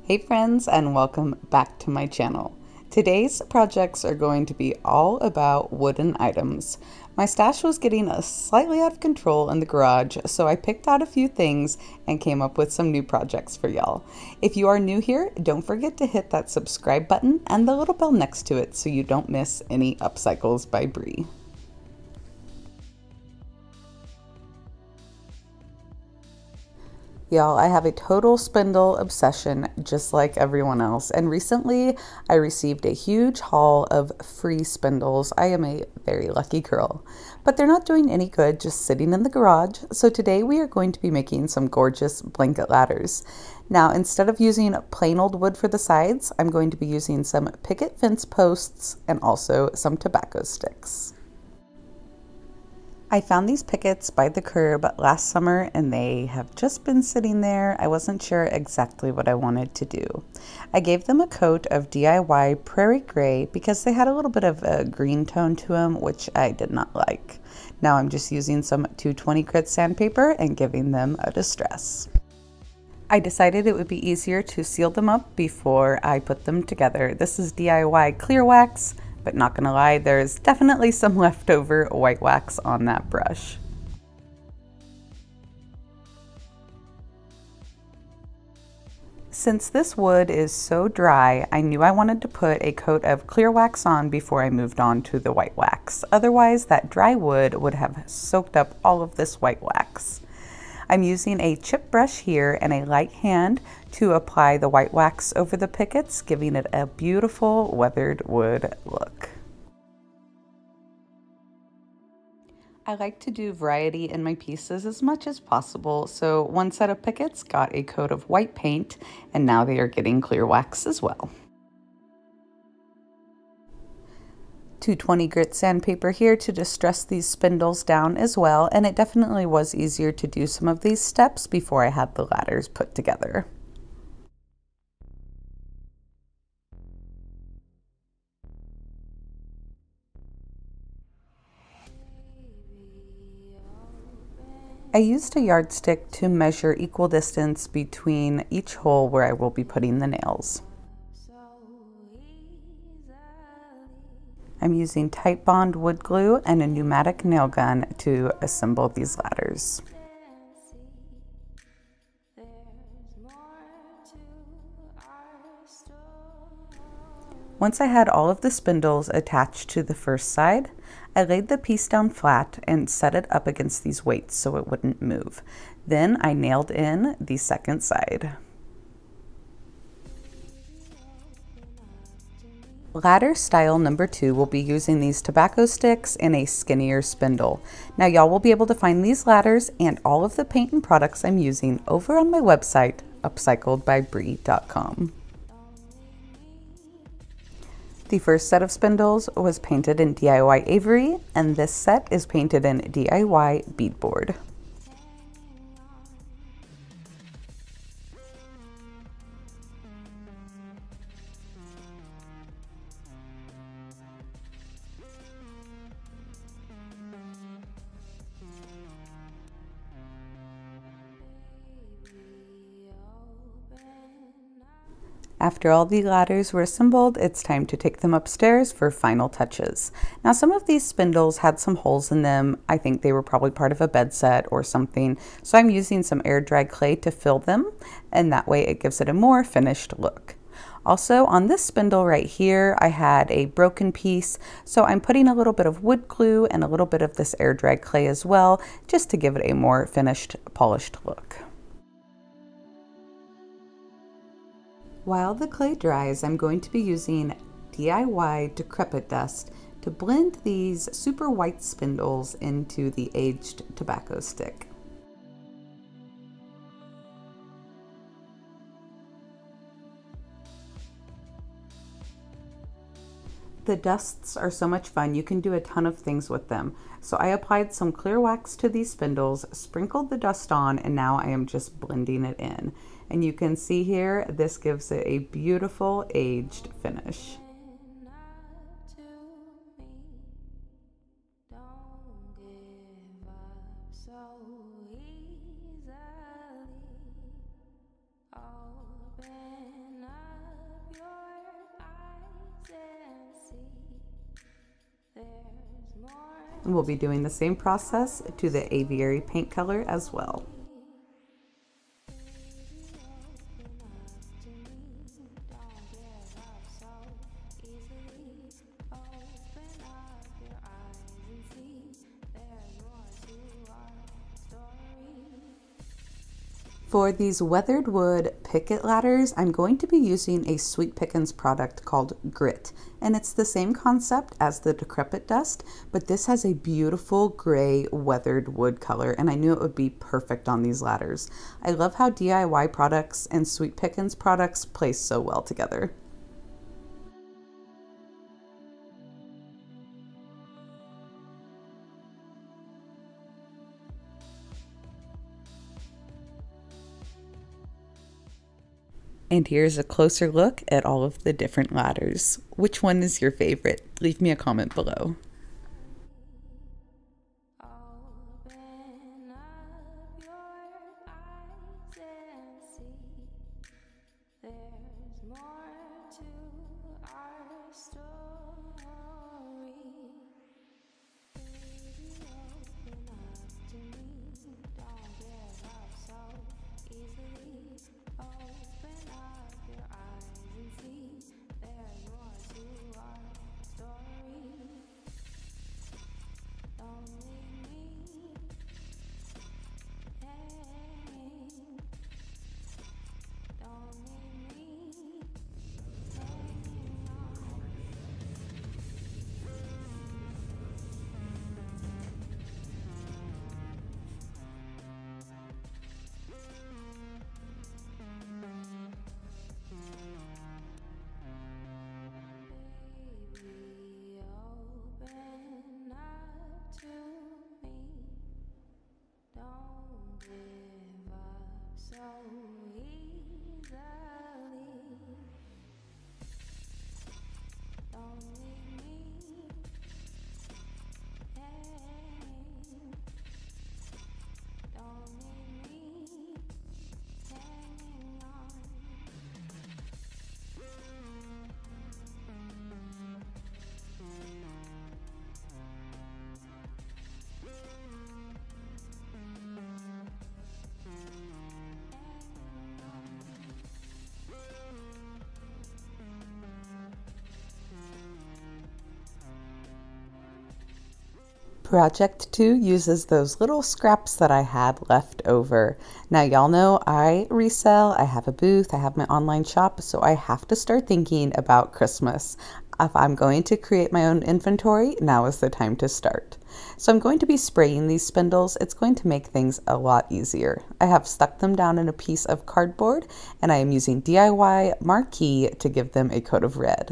Hey friends, and welcome back to my channel. Today's projects are going to be all about wooden items. My stash was getting slightly out of control in the garage, so I picked out a few things and came up with some new projects for y'all. If you are new here, don't forget to hit that subscribe button and the little bell next to it so you don't miss any upcycles by Bree. Y'all, I have a total spindle obsession just like everyone else, and recently I received a huge haul of free spindles. I am a very lucky girl, but they're not doing any good just sitting in the garage, so today we are going to be making some gorgeous blanket ladders. Now, instead of using plain old wood for the sides, I'm going to be using some picket fence posts and also some tobacco sticks. I found these pickets by the curb last summer and they have just been sitting there. I wasn't sure exactly what I wanted to do. I gave them a coat of DIY Prairie Gray because they had a little bit of a green tone to them, which I did not like. Now I'm just using some 220 grit sandpaper and giving them a distress. I decided it would be easier to seal them up before I put them together. This is DIY clear wax, but not gonna lie, there's definitely some leftover white wax on that brush. Since this wood is so dry, I knew I wanted to put a coat of clear wax on before I moved on to the white wax. Otherwise, that dry wood would have soaked up all of this white wax. I'm using a chip brush here and a light hand to apply the white wax over the pickets, giving it a beautiful weathered wood look. I like to do variety in my pieces as much as possible, so one set of pickets got a coat of white paint and now they are getting clear wax as well. 220 grit sandpaper here to distress these spindles down as well, and it definitely was easier to do some of these steps before I had the ladders put together. I used a yardstick to measure equal distance between each hole where I will be putting the nails. I'm using Titebond wood glue and a pneumatic nail gun to assemble these ladders. Once I had all of the spindles attached to the first side, I laid the piece down flat and set it up against these weights so it wouldn't move. Then I nailed in the second side. Ladder style number 2 will be using these tobacco sticks and a skinnier spindle. Now y'all will be able to find these ladders and all of the paint and products I'm using over on my website, upcycledbybree.com. The first set of spindles was painted in DIY Aviary, and this set is painted in DIY Beadboard. After all the ladders were assembled, it's time to take them upstairs for final touches. Now, some of these spindles had some holes in them. I think they were probably part of a bed set or something. So I'm using some air dry clay to fill them, and that way it gives it a more finished look. Also, on this spindle right here, I had a broken piece, so I'm putting a little bit of wood glue and a little bit of this air dry clay as well, just to give it a more finished, polished look. While the clay dries, I'm going to be using DIY Decrepit Dust to blend these super white spindles into the aged tobacco stick. The dusts are so much fun, you can do a ton of things with them. So I applied some clear wax to these spindles, sprinkled the dust on, and now I am just blending it in. And you can see here, this gives it a beautiful aged finish. Open And we'll be doing the same process to the Aviary paint color as well. For these weathered wood picket ladders, I'm going to be using a Sweet Pickins product called Grit. And it's the same concept as the Decrepit Dust, but this has a beautiful gray weathered wood color, and I knew it would be perfect on these ladders. I love how DIY products and Sweet Pickins products play so well together. And here's a closer look at all of the different ladders. Which one is your favorite? Leave me a comment below. Project 2 uses those little scraps that I had left over. Now y'all know I resell, I have a booth, I have my online shop, so I have to start thinking about Christmas. If I'm going to create my own inventory, now is the time to start. So I'm going to be spraying these spindles. It's going to make things a lot easier. I have stuck them down in a piece of cardboard, and I am using DIY Marquee to give them a coat of red.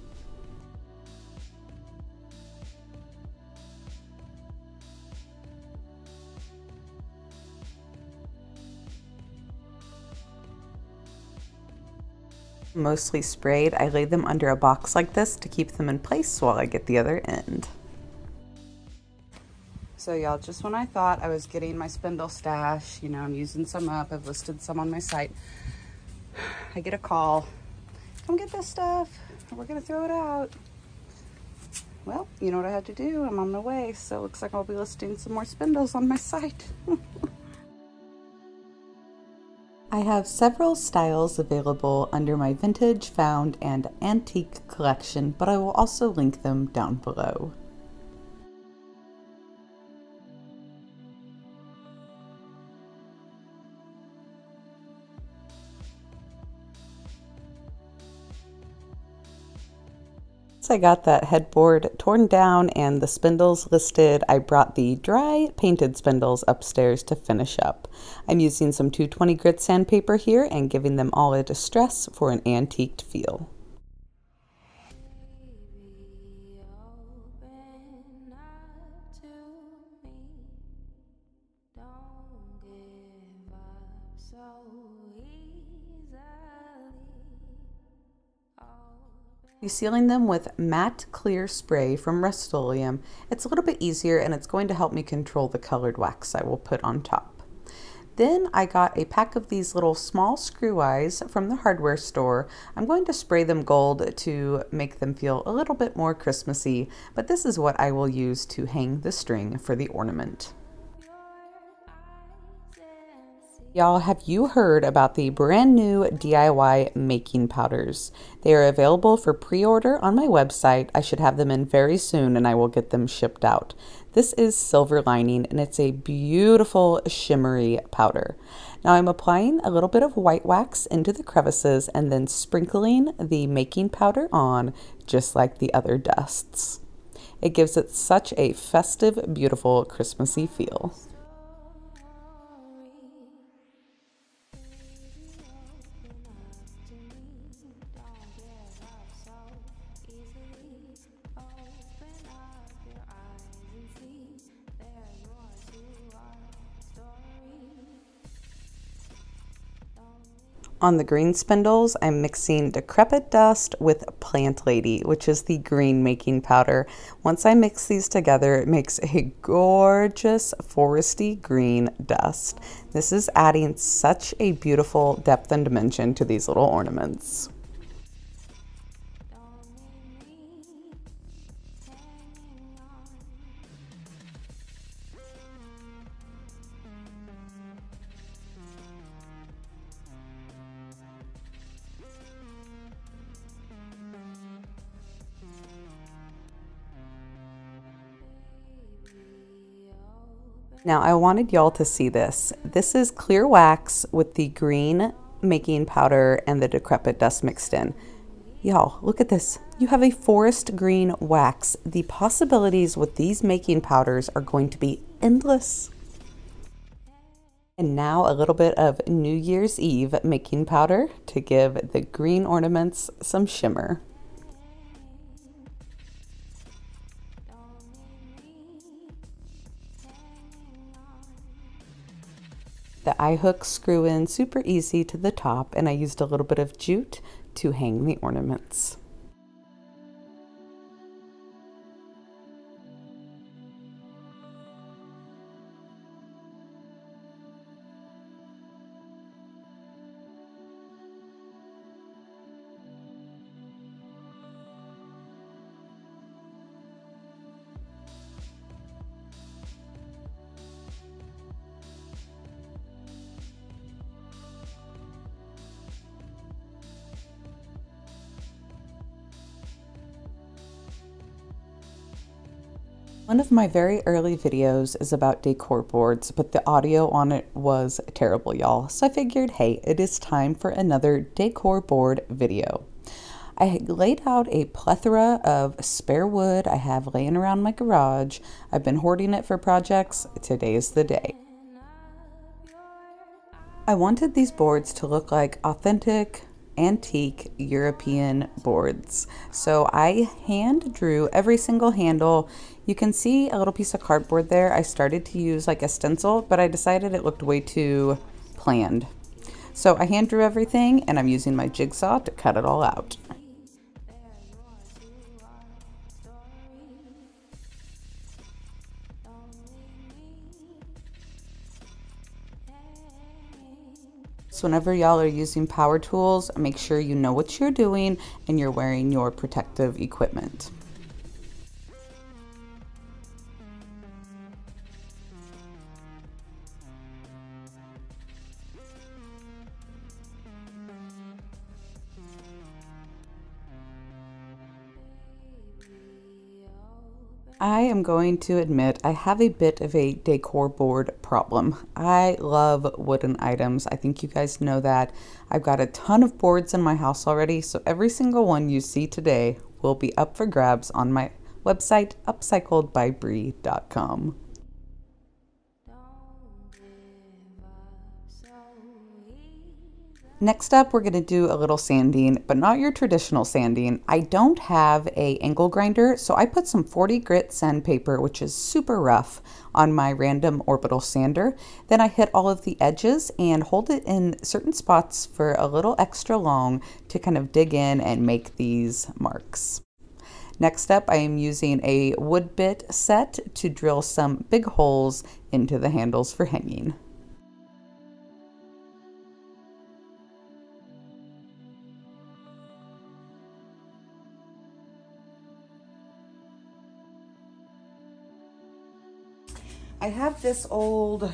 Mostly sprayed, I laid them under a box like this to keep them in place while I get the other end. So y'all, just when I thought I was getting my spindle stash, you know, I'm using some up, I've listed some on my site, I get a call, come get this stuff, we're gonna throw it out. Well, you know what I had to do, I'm on my way, so it looks like I'll be listing some more spindles on my site. I have several styles available under my vintage, found, and antique collection, but I will also link them down below. Once I got that headboard torn down and the spindles listed, I brought the dry painted spindles upstairs to finish up. I'm using some 220 grit sandpaper here and giving them all a distress for an antiqued feel. Sealing them with matte clear spray from Resale. It's a little bit easier and it's going to help me control the colored wax I will put on top. Then I got a pack of these little small screw eyes from the hardware store. I'm going to spray them gold to make them feel a little bit more Christmassy, but this is what I will use to hang the string for the ornament. Y'all, have you heard about the brand new DIY making powders? They are available for pre-order on my website. I should have them in very soon and I will get them shipped out. This is Silver Lining and it's a beautiful shimmery powder. Now I'm applying a little bit of white wax into the crevices and then sprinkling the making powder on just like the other dusts. It gives it such a festive, beautiful, Christmassy feel. On the green spindles, I'm mixing Decrepit Dust with Plant Lady, which is the green making powder. Once I mix these together, it makes a gorgeous foresty green dust. This is adding such a beautiful depth and dimension to these little ornaments. Now I wanted y'all to see this. This is clear wax with the green making powder and the Decrepit Dust mixed in. Y'all, look at this. You have a forest green wax. The possibilities with these making powders are going to be endless. And now a little bit of New Year's Eve making powder to give the green ornaments some shimmer. The eye hooks screw in super easy to the top, and I used a little bit of jute to hang the ornaments. One of my very early videos is about decor boards, but the audio on it was terrible, y'all. So I figured, hey, it is time for another decor board video. I laid out a plethora of spare wood I have laying around my garage. I've been hoarding it for projects. Today is the day. I wanted these boards to look like authentic, antique European boards. So I hand drew every single handle. You can see a little piece of cardboard there. I started to use like a stencil, but I decided it looked way too planned. So I hand drew everything and I'm using my jigsaw to cut it all out. So whenever y'all are using power tools, make sure you know what you're doing and you're wearing your protective equipment. I am going to admit I have a bit of a decor board problem. I love wooden items. I think you guys know that. I've got a ton of boards in my house already, so every single one you see today will be up for grabs on my website, upcycledbybrie.com. Next up, we're going to do a little sanding, but not your traditional sanding. I don't have an angle grinder, so I put some 40 grit sandpaper, which is super rough, on my random orbital sander. Then I hit all of the edges and hold it in certain spots for a little extra long to kind of dig in and make these marks. Next up, I am using a wood bit set to drill some big holes into the handles for hanging. I have this old,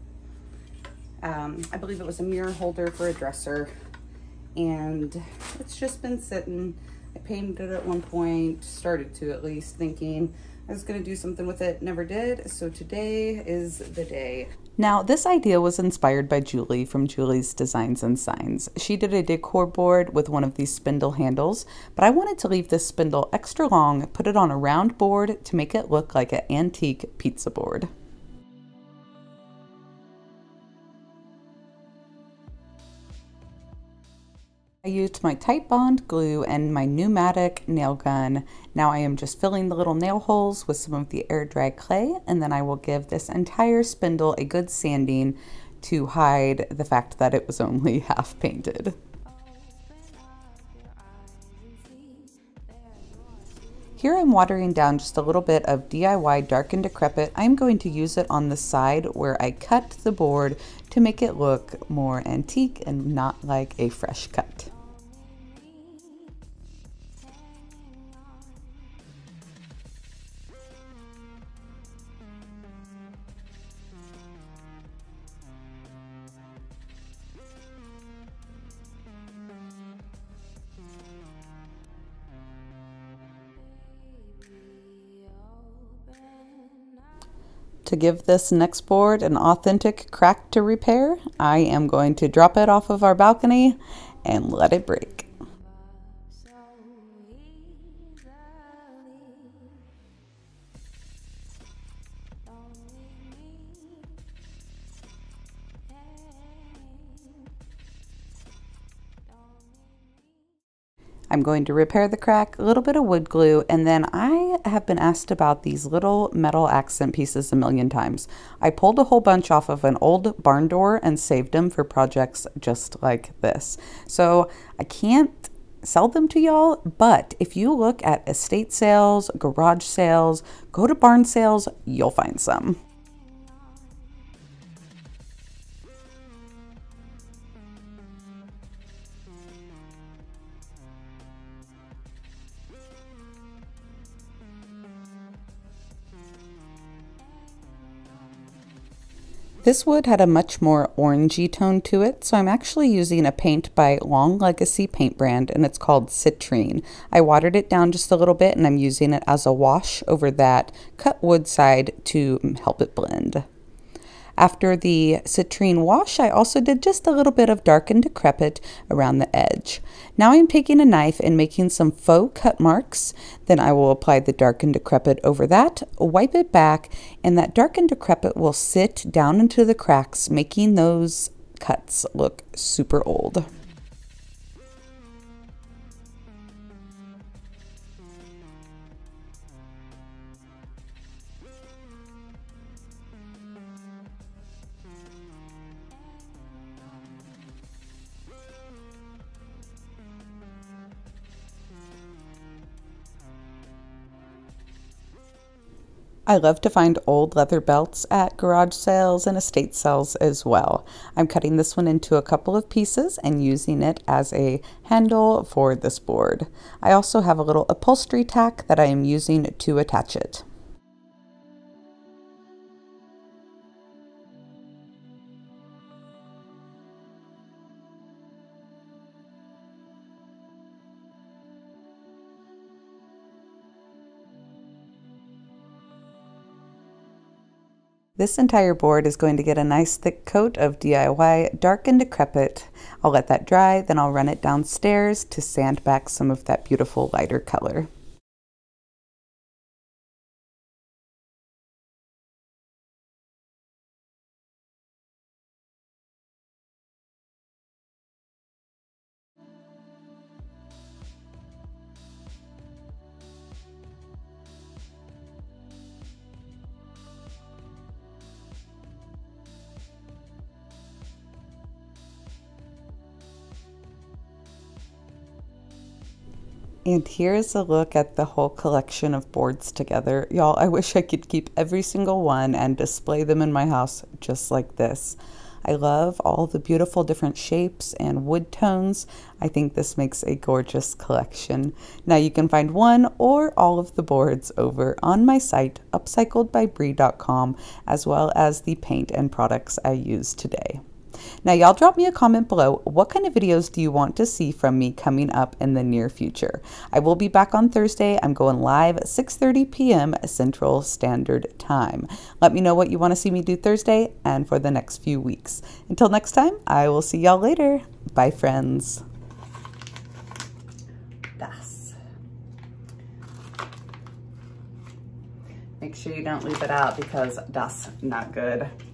I believe it was a mirror holder for a dresser, and it's just been sitting. I painted it at one point, started to at least, thinking I was gonna do something with it, never did, so today is the day. Now, this idea was inspired by Julie from Julie's Designs and Signs. She did a decor board with one of these spindle handles, but I wanted to leave this spindle extra long, put it on a round board to make it look like an antique pizza board. I used my Titebond glue and my pneumatic nail gun. Now I am just filling the little nail holes with some of the air dry clay, and then I will give this entire spindle a good sanding to hide the fact that it was only half painted. Here I'm watering down just a little bit of DIY Dark and Decrepit. I'm going to use it on the side where I cut the board to make it look more antique and not like a fresh cut. To give this next board an authentic crack to repair, I am going to drop it off of our balcony and let it break. I'm going to repair the crack, a little bit of wood glue, and then I have been asked about these little metal accent pieces a million times. I pulled a whole bunch off of an old barn door and saved them for projects just like this. So I can't sell them to y'all, but if you look at estate sales, garage sales, go to barn sales, you'll find some. This wood had a much more orangey tone to it, so I'm actually using a paint by Long Legacy paint brand, and it's called Citrine. I watered it down just a little bit, and I'm using it as a wash over that cut wood side to help it blend. After the citrine wash, I also did just a little bit of Dark and Decrepit around the edge. Now I'm taking a knife and making some faux cut marks. Then I will apply the Dark and Decrepit over that, wipe it back, and that Dark and Decrepit will sit down into the cracks, making those cuts look super old. I love to find old leather belts at garage sales and estate sales as well. I'm cutting this one into a couple of pieces and using it as a handle for this board. I also have a little upholstery tack that I am using to attach it. This entire board is going to get a nice thick coat of DIY Dark and Decrepit. I'll let that dry, then I'll run it downstairs to sand back some of that beautiful lighter color. And here's a look at the whole collection of boards together. Y'all, I wish I could keep every single one and display them in my house just like this. I love all the beautiful different shapes and wood tones. I think this makes a gorgeous collection. Now you can find one or all of the boards over on my site, upcycledbybree.com, as well as the paint and products I used today. Now y'all drop me a comment below. What kind of videos do you want to see from me coming up in the near future? I will be back on Thursday. I'm going live at 6:30 p.m. Central Standard Time. Let me know what you want to see me do Thursday and for the next few weeks. Until next time, I will see y'all later. Bye, friends. Das. Make sure you don't leave it out because that's not good.